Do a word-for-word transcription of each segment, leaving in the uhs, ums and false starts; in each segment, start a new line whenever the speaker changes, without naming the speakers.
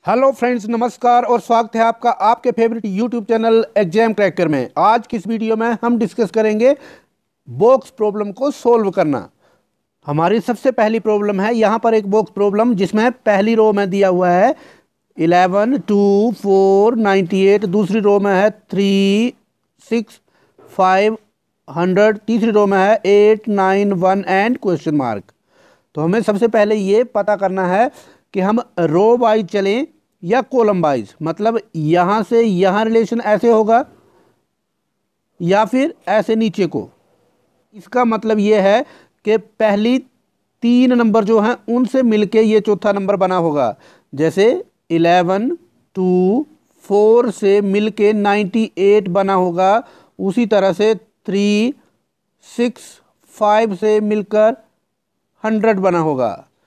Hello friends, नमस्कार और स्वागत है आपका आपके favourite YouTube channel exam cracker में। आज की इस वीडियो में हम डिस्कस करेंगे बॉक्स प्रॉब्लम को सोल्व करना। हमारी सबसे पहली प्रॉब्लम है यहाँ पर एक बॉक्स प्रॉब्लम जिसमें पहली रो में दिया हुआ है eleven two four ninety eight, दूसरी रो में है थ्री सिक्स फाइव हंड्रेड, तीसरी रो में है eight nine one and question mark. तो हमें सबसे पहले ये पता करना है कि हम रो वाइज चलें या कॉलम वाइज, मतलब यहाँ से यहाँ रिलेशन ऐसे होगा या फिर ऐसे नीचे को। इसका मतलब ये है कि पहली तीन नंबर जो हैं उनसे मिलके ये चौथा नंबर बना होगा। जैसे इलेवन टू फोर से मिलके नाइन्टी एट बना होगा, उसी तरह से थ्री सिक्स फाइव से मिलकर हंड्रेड बना होगा।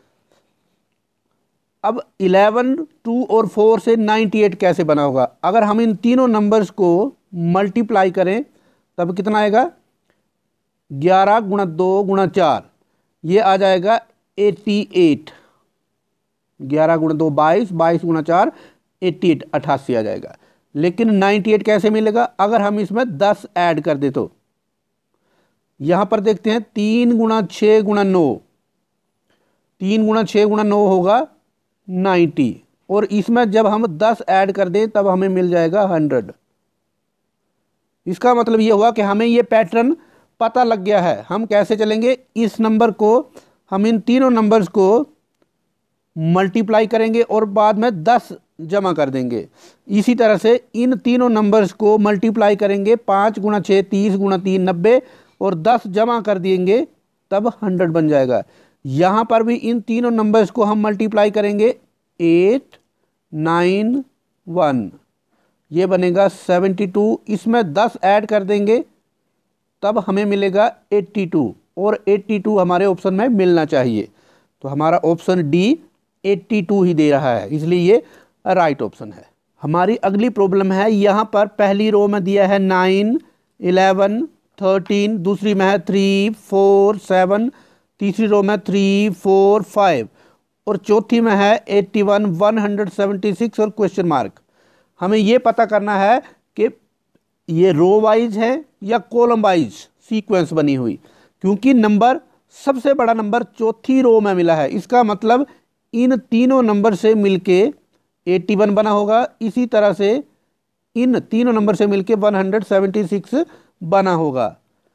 अब इलेवन टू और फोर से नाइन्टी एट कैसे बना होगा? अगर हम इन तीनों नंबर्स को मल्टीप्लाई करें तब कितना आएगा? ग्यारह गुणा दो गुणा चार, ये आ जाएगा एट्टी एट। ग्यारह गुणा दो बाईस, बाईस गुणा चार एट्टी एट, अट्ठासी आ जाएगा। लेकिन नाइन्टी एट कैसे मिलेगा? अगर हम इसमें दस ऐड कर दे तो यहां पर देखते हैं तीन गुणा छः गुणा नौ, तीन गुणा छः गुणा नौ होगा नाइन्टी, और इसमें जब हम दस ऐड कर दें तब हमें मिल जाएगा हंड्रेड। इसका मतलब ये हुआ कि हमें ये पैटर्न पता लग गया है। हम कैसे चलेंगे? इस नंबर को हम इन तीनों नंबर्स को मल्टीप्लाई करेंगे और बाद में दस जमा कर देंगे। इसी तरह से इन तीनों नंबर्स को मल्टीप्लाई करेंगे, पाँच गुणा छः तीस गुणा तीन नब्बे, और दस जमा कर देंगे तब हंड्रेड बन जाएगा। यहाँ पर भी इन तीनों नंबर्स को हम मल्टीप्लाई करेंगे, एट नाइन वन, ये बनेगा सेवेंटी टू, इसमें दस ऐड कर देंगे तब हमें मिलेगा एट्टी टू, और एट्टी टू हमारे ऑप्शन में मिलना चाहिए। तो हमारा ऑप्शन डी एट्टी टू ही दे रहा है, इसलिए ये राइट ऑप्शन है। हमारी अगली प्रॉब्लम है, यहाँ पर पहली रो में दिया है नाइन इलेवन थर्टीन, दूसरी में है थ्री फोर सेवन, तीसरी रो में थ्री फोर फाइव, और चौथी में है eighty one one hundred seventy six और क्वेश्चन मार्क। हमें ये पता करना है कि ये रो वाइज है या कॉलम वाइज सीक्वेंस बनी हुई, क्योंकि नंबर सबसे बड़ा नंबर चौथी रो में मिला है। इसका मतलब इन तीनों नंबर से मिलके एट्टी वन बना होगा, इसी तरह से इन तीनों नंबर से मिलके वन हंड्रेड सेवेंटी सिक्स बना होगा।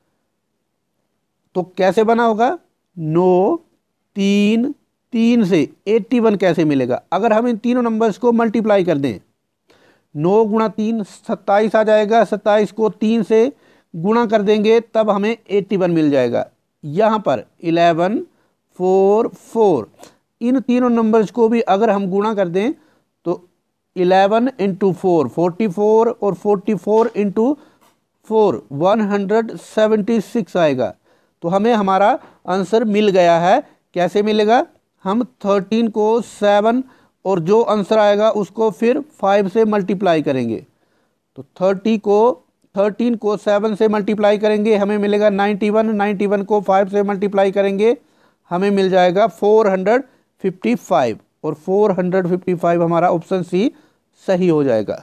तो कैसे बना होगा? नौ तीन तीन से एट्टी वन कैसे मिलेगा? अगर हम इन तीनों नंबर्स को मल्टीप्लाई कर दें, नौ गुणा तीन सत्ताईस आ जाएगा, सत्ताईस को तीन से गुणा कर देंगे तब हमें एट्टी वन मिल जाएगा। यहाँ पर इलेवन फोर फोर, इन तीनों नंबर्स को भी अगर हम गुणा कर दें तो eleven into four forty four, और forty four into four one hundred seventy six आएगा। तो हमें हमारा आंसर मिल गया है। कैसे मिलेगा? हम थर्टीन को सेवन और जो आंसर आएगा उसको फिर फाइव से मल्टीप्लाई करेंगे। तो थर्टी को थर्टीन को सेवन से मल्टीप्लाई करेंगे, हमें मिलेगा नाइन्टी वन, नाइन्टी वन को फाइव से मल्टीप्लाई करेंगे, हमें मिल जाएगा फोर हंड्रेड फिफ्टी फाइव, और फोर हंड्रेड फिफ्टी फाइव हमारा ऑप्शन सी सही हो जाएगा।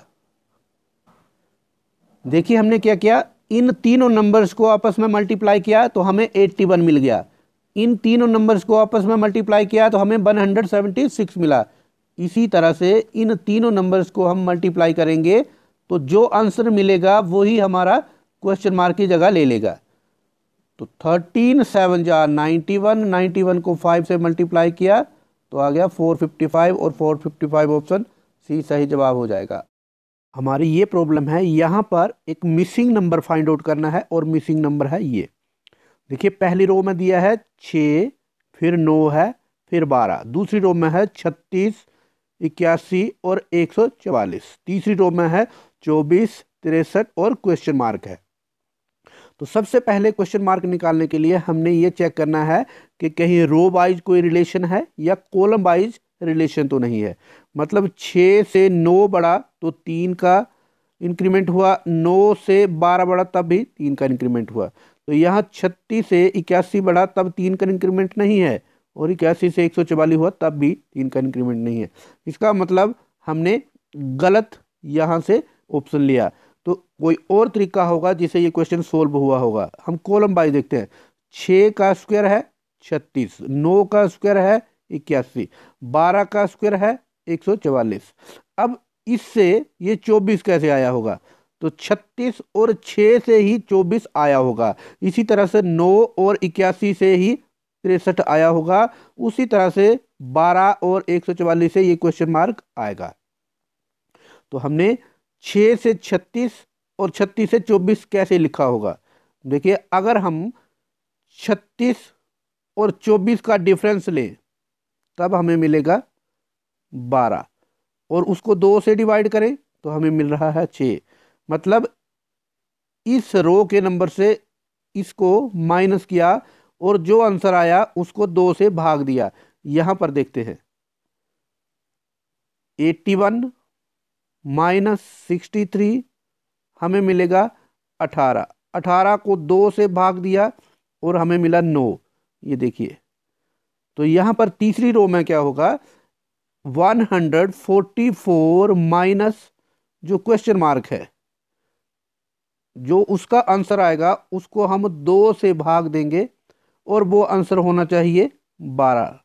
देखिए हमने क्या किया, इन तीनों नंबर्स को आपस में मल्टीप्लाई किया तो हमें एट्टी वन मिल गया, इन तीनों नंबर्स को आपस में मल्टीप्लाई किया तो हमें वन हंड्रेड सेवेंटी सिक्स मिला। इसी तरह से इन तीनों नंबर्स को हम मल्टीप्लाई करेंगे तो जो आंसर मिलेगा वही हमारा क्वेश्चन मार्क की जगह ले लेगा। तो थर्टीन सेवन जा नाइन्टी वन, नाइन्टी वन को फाइव से मल्टीप्लाई किया तो आ गया फोर फिफ्टी फाइव, और four fifty five option C सही जवाब हो जाएगा। हमारी ये प्रॉब्लम है, यहाँ पर एक मिसिंग नंबर फाइंड आउट करना है, और मिसिंग नंबर है ये। देखिए पहली रो में दिया है छः, फिर नौ है, फिर बारह, दूसरी रो में है छत्तीस इक्यासी और एक सौ चवालीस, तीसरी रो में है चौबीस तिरसठ और क्वेश्चन मार्क है। तो सबसे पहले क्वेश्चन मार्क निकालने के लिए हमने ये चेक करना है कि कहीं रो वाइज कोई रिलेशन है या कॉलम वाइज रिलेशन तो नहीं है। मतलब छः से नौ बढ़ा तो तीन का इंक्रीमेंट हुआ, नौ से बारह बढ़ा तब भी तीन का इंक्रीमेंट हुआ। तो यहाँ छत्तीस से इक्यासी बढ़ा तब तीन का इंक्रीमेंट नहीं है, और इक्यासी से एक सौ चवालीस हुआ तब भी तीन का इंक्रीमेंट नहीं है। इसका मतलब हमने गलत यहाँ से ऑप्शन लिया। तो कोई और तरीका होगा जिससे ये क्वेश्चन सोल्व हुआ होगा। हम कॉलम वाइज देखते हैं। छः का स्क्वायर है छत्तीस, नौ का स्क्वायर है इक्यासी, बारह का स्क्वायर है एक सौ चवालीस। अब इससे ये चौबीस कैसे आया होगा? तो छत्तीस और छः से ही चौबीस आया होगा। इसी तरह से नौ और इक्यासी से ही तिरसठ आया होगा। उसी तरह से बारह और एक सौ चवालीस से ये क्वेश्चन मार्क आएगा। तो हमने छः से छत्तीस और छत्तीस से चौबीस कैसे लिखा होगा? देखिए, अगर हम छत्तीस और चौबीस का डिफरेंस लें तब हमें मिलेगा बारह, और उसको दो से डिवाइड करें तो हमें मिल रहा है छः। मतलब इस रो के नंबर से इसको माइनस किया और जो आंसर आया उसको दो से भाग दिया। यहां पर देखते हैं, eighty one minus sixty three हमें मिलेगा अठारह। अठारह को दो से भाग दिया और हमें मिला नौ। ये देखिए, तो यहां पर तीसरी रो में क्या होगा? One hundred forty four minus जो क्वेश्चन मार्क है, जो उसका आंसर आएगा उसको हम दो से भाग देंगे और वो आंसर होना चाहिए बारह।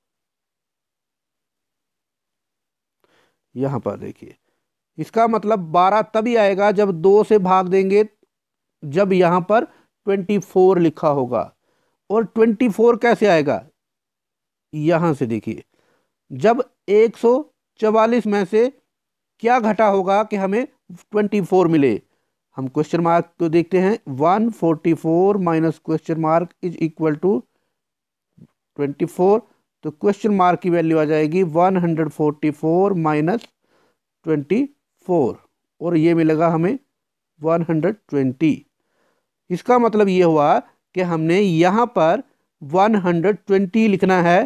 यहां पर देखिए, इसका मतलब बारह तभी आएगा जब दो से भाग देंगे, जब यहां पर ट्वेंटी फोर लिखा होगा। और ट्वेंटी फोर कैसे आएगा? यहां से देखिए, जब एक सौ चवालीस में से क्या घटा होगा कि हमें ट्वेंटी फोर मिले। हम क्वेश्चन मार्क को देखते हैं, one forty four minus question mark is equal to twenty four. तो क्वेश्चन मार्क की वैल्यू आ जाएगी one hundred forty four minus twenty four, और ये मिलेगा हमें वन हंड्रेड ट्वेंटी। इसका मतलब ये हुआ कि हमने यहां पर वन हंड्रेड ट्वेंटी लिखना है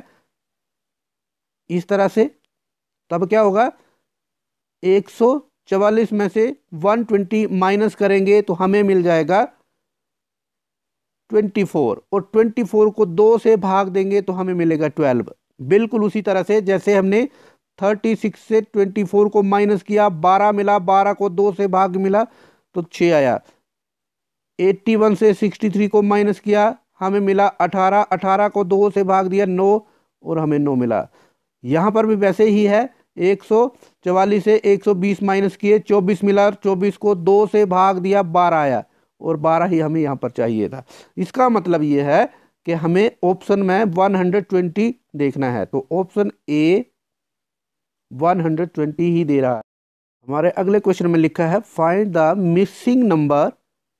इस तरह से। तब क्या होगा? एक सौ चवालीस में से वन ट्वेंटी माइनस करेंगे तो हमें मिल जाएगा ट्वेंटी फोर, और ट्वेंटी फोर को दो से भाग देंगे तो हमें मिलेगा ट्वेल्व। बिल्कुल उसी तरह से जैसे हमने थर्टी सिक्स से ट्वेंटी फोर को माइनस किया, बारह मिला, बारह को दो से भाग मिला तो छः आया। एट्टी वन से सिक्सटी थ्री को माइनस किया, हमें मिला अठारह, अठारह को दो से भाग दिया नौ, और हमें नौ मिला। यहाँ पर भी वैसे ही है, एक सौ चवालीस से एक सौ बीस माइनस किए, चौबीस मिला, चौबीस को दो से भाग दिया, बारह आया, और बारह ही हमें यहाँ पर चाहिए था। इसका मतलब ये है कि हमें ऑप्शन में वन हंड्रेड ट्वेंटी देखना है। तो option A one hundred twenty ही दे रहा है। हमारे अगले क्वेश्चन में लिखा है फाइंड द मिसिंग नंबर,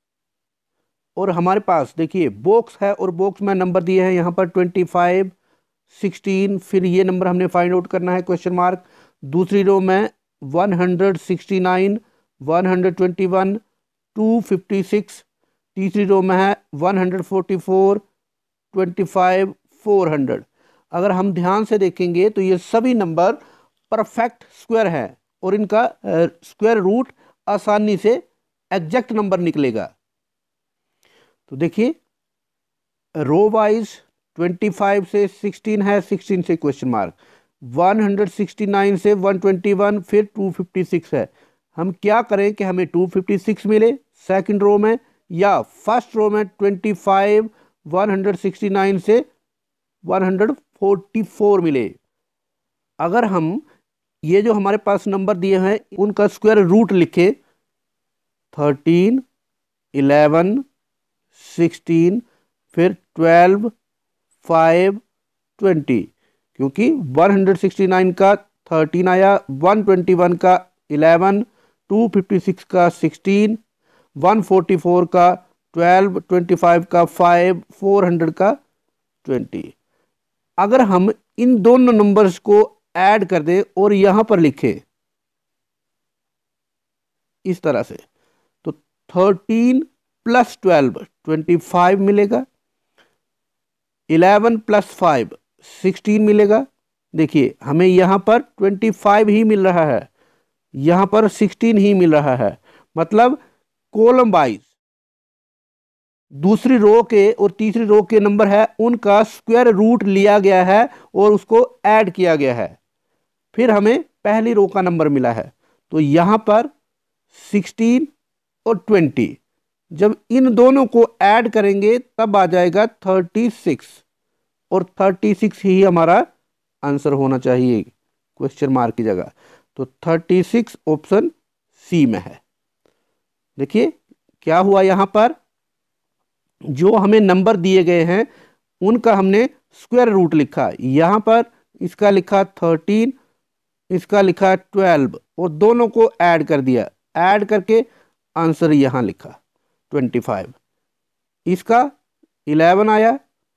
और हमारे पास देखिए बॉक्स है और बॉक्स में नंबर दिए हैं यहाँ पर ट्वेंटी फाइव, सिक्सटीन, फिर ये नंबर हमने फाइंड आउट करना है क्वेश्चन मार्क। दूसरी रो में one hundred sixty nine, one hundred twenty one, two fifty six, तीसरी रो में है one hundred forty four, twenty five, four hundred. अगर हम ध्यान से देखेंगे तो ये सभी नंबर परफेक्ट स्क्वायर है और इनका स्क्वायर रूट आसानी से एग्जैक्ट नंबर निकलेगा। तो देखिए, रो वाइज ट्वेंटी फाइव से सिक्सटीन है, सिक्सटीन से question mark, one hundred sixty nine से वन ट्वेंटी वन, फिर टू फिफ्टी सिक्स है। हम क्या करें कि हमें टू फिफ्टी सिक्स मिले सेकंड रो में, या फर्स्ट रो में twenty five, one hundred sixty nine से वन हंड्रेड फोर्टी फोर मिले। अगर हम ये जो हमारे पास नंबर दिए हैं उनका स्क्वायर रूट लिखे, थर्टीन, इलेवन, सिक्सटीन, फिर ट्वेल्व, फाइव, ट्वेंटी, क्योंकि वन हंड्रेड सिक्सटी नाइन का थर्टीन आया, वन ट्वेंटी वन का इलेवन, टू फिफ्टी सिक्स का सिक्सटीन, वन फोर्टी फोर का ट्वेल्व, ट्वेंटी फाइव का फाइव, फोर हंड्रेड का ट्वेंटी। अगर हम इन दोनों नंबर्स को ऐड कर दें और यहां पर लिखें इस तरह से, तो thirteen plus twelve twenty five मिलेगा, इलेवन प्लस फाइव सिक्सटीन मिलेगा। देखिए, हमें यहां पर ट्वेंटी फाइव ही मिल रहा है, यहां पर सिक्सटीन ही मिल रहा है। मतलब कॉलम वाइज दूसरी रो के और तीसरी रो के नंबर है उनका स्क्वायर रूट लिया गया है और उसको ऐड किया गया है। फिर हमें पहली रो का नंबर मिला है, तो यहाँ पर सिक्सटीन और ट्वेंटी, जब इन दोनों को ऐड करेंगे तब आ जाएगा थर्टी सिक्स, और थर्टी सिक्स ही हमारा आंसर होना चाहिए क्वेश्चन मार्क की जगह। तो थर्टी सिक्स ऑप्शन सी में है। देखिए क्या हुआ, यहाँ पर जो हमें नंबर दिए गए हैं उनका हमने स्क्वायर रूट लिखा, यहाँ पर इसका लिखा थर्टीन, इसका लिखा ट्वेल्व, और दोनों को ऐड कर दिया, ऐड करके आंसर यहाँ लिखा ट्वेंटी फाइव। इसका इलेवन आया,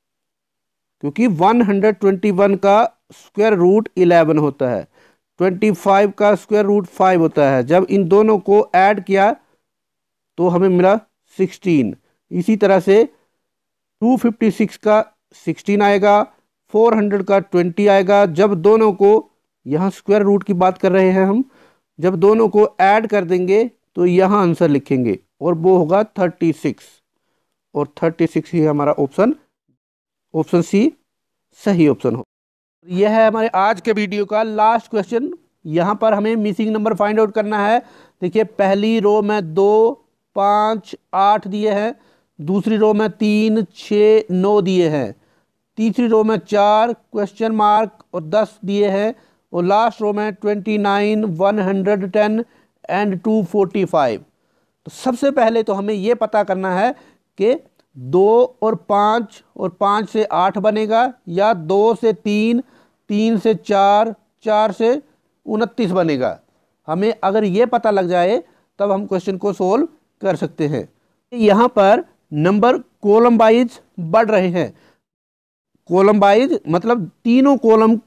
क्योंकि वन हंड्रेड ट्वेंटी वन का स्क्वायर रूट इलेवन होता है, ट्वेंटी फाइव का स्क्वायर रूट फाइव होता है। जब इन दोनों को ऐड किया तो हमें मिला सिक्सटीन। इसी तरह से टू फिफ्टी सिक्स का सिक्सटीन आएगा, फोर हंड्रेड का ट्वेंटी आएगा। जब दोनों को, यहाँ स्क्वायर रूट की बात कर रहे हैं हम, जब दोनों को ऐड कर देंगे तो यहाँ आंसर लिखेंगे और वो होगा थर्टी सिक्स, और थर्टी सिक्स ही हमारा ऑप्शन ऑप्शन सी सही ऑप्शन हो। यह है हमारे आज के वीडियो का लास्ट क्वेश्चन। यहाँ पर हमें मिसिंग नंबर फाइंड आउट करना है। देखिए पहली रो में दो, पाँच, आठ दिए हैं, दूसरी रो में तीन, छः, नौ दिए हैं, तीसरी रो में चार, क्वेश्चन मार्क और दस दिए हैं, और लास्ट रो में twenty nine, one hundred ten and two forty five. तो सबसे पहले तो हमें ये पता करना है कि दो और पाँच और पाँच से आठ बनेगा, या दो से तीन, तीन से चार, चार से उनतीस बनेगा। हमें अगर ये पता लग जाए तब हम क्वेश्चन को सोल्व कर सकते हैं। यहाँ पर नंबर कॉलम वाइज बढ़ रहे हैं। कॉलम वाइज मतलब तीनों कॉलम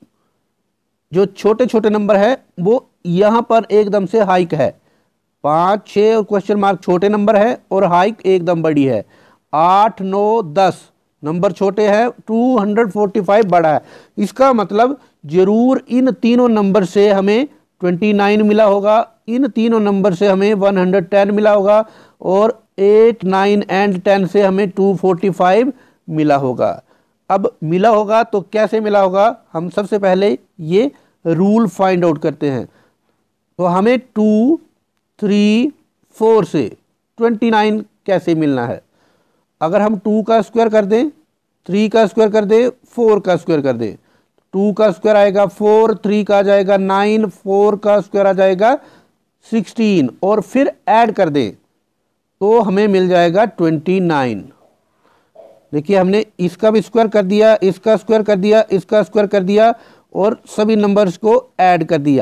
जो छोटे छोटे नंबर है वो यहाँ पर एकदम से हाइक है। पाँच, छः और क्वेश्चन मार्क छोटे नंबर है और हाइक एकदम बड़ी है। आठ, नौ, दस नंबर छोटे हैं, टू हंड्रेड फोर्टी फाइव बड़ा है। इसका मतलब जरूर इन तीनों नंबर से हमें ट्वेंटी नाइन मिला होगा, इन तीनों नंबर से हमें वन हंड्रेड टेन मिला होगा, और एट, नाइन एंड टेन से हमें टू फोर्टी फाइव मिला होगा। अब मिला होगा तो कैसे मिला होगा, हम सबसे पहले ये रूल फाइंड आउट करते हैं। तो हमें टू, थ्री, फोर से ट्वेंटी नाइन कैसे मिलना है। अगर हम टू का स्क्वायर कर दें, थ्री का स्क्वायर कर दें, फोर का स्क्वायर कर दें, टू का स्क्वायर आएगा फोर, थ्री का आ जाएगा नाइन, फोर का स्क्वायर आ जाएगा सिक्सटीन, और फिर ऐड कर दें तो हमें मिल जाएगा ट्वेंटी नाइन। देखिए हमने इसका भी स्क्वायर कर दिया, इसका स्क्वायर कर दिया, इसका स्क्वायर कर दिया, और सभी नंबर्स को ऐड कर दिया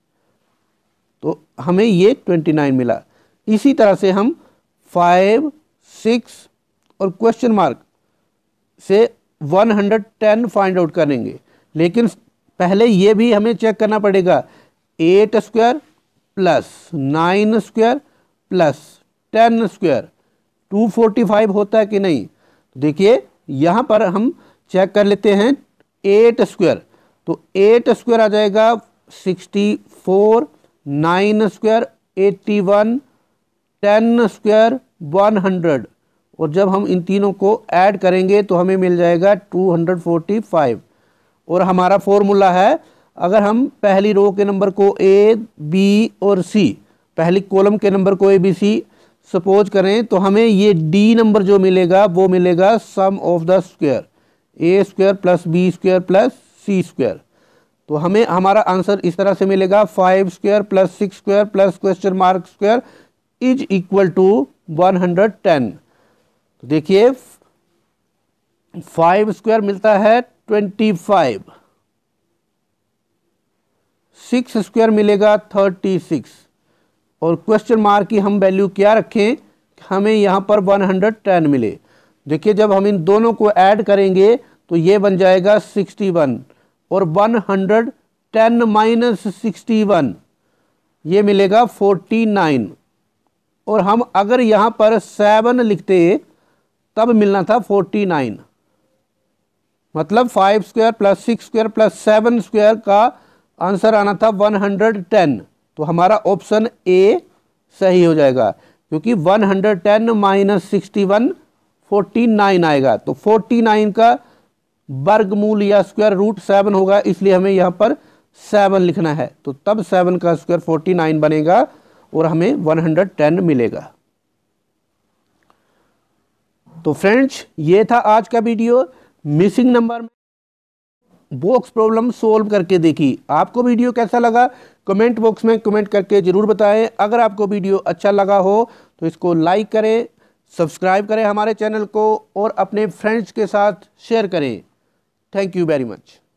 तो हमें ये ट्वेंटी नाइन मिला। इसी तरह से हम फाइव, सिक्स और क्वेश्चन मार्क से one hundred ten find out करेंगे, लेकिन पहले ये भी हमें चेक करना पड़ेगा, eight square plus nine square plus ten square two forty five होता है कि नहीं। देखिए यहाँ पर हम चेक कर लेते हैं, एट स्क्वायर, तो एट स्क्वायर आ जाएगा sixty four, nine square eighty one, ten square one hundred, और जब हम इन तीनों को ऐड करेंगे तो हमें मिल जाएगा टू हंड्रेड फोर्टी फाइव। और हमारा फॉर्मूला है, अगर हम पहली रो के नंबर को ए, बी और सी, पहली कॉलम के नंबर को ए, बी, सी सपोज करें तो हमें ये डी नंबर जो मिलेगा वो मिलेगा sum of the square, A square plus B square plus C square. तो हमें हमारा आंसर इस तरह से मिलेगा, five square plus six square plus question mark square is equal to one hundred ten. तो देखिए फाइव स्क्वायर मिलता है ट्वेंटी फाइव, सिक्स स्क्वायर मिलेगा थर्टी सिक्स, और क्वेश्चन मार्क की हम वैल्यू क्या रखें, हमें यहाँ पर वन हंड्रेड टेन मिले। देखिए जब हम इन दोनों को ऐड करेंगे तो ये बन जाएगा सिक्सटी वन, और one hundred ten minus sixty one ये मिलेगा फोर्टी नाइन, और हम अगर यहाँ पर सेवन लिखते तब मिलना था फोर्टी नाइन। मतलब five square plus six square plus seven square का आंसर आना था वन हंड्रेड टेन। तो हमारा ऑप्शन ए सही हो जाएगा, क्योंकि one hundred ten minus sixty one forty nine आएगा। तो फोर्टी नाइन का वर्गमूल या स्क्वायर रूट सेवन होगा, इसलिए हमें यहाँ पर सेवन लिखना है, तो तब सेवन का स्क्वायर फोर्टी नाइन बनेगा और हमें वन हंड्रेड टेन मिलेगा। तो फ्रेंड्स, ये था आज का वीडियो। मिसिंग नंबर में बॉक्स प्रॉब्लम सोल्व करके देखी। आपको वीडियो कैसा लगा कमेंट बॉक्स में कमेंट करके जरूर बताएं। अगर आपको वीडियो अच्छा लगा हो तो इसको लाइक करें, सब्सक्राइब करें हमारे चैनल को और अपने फ्रेंड्स के साथ शेयर करें। Thank you very much.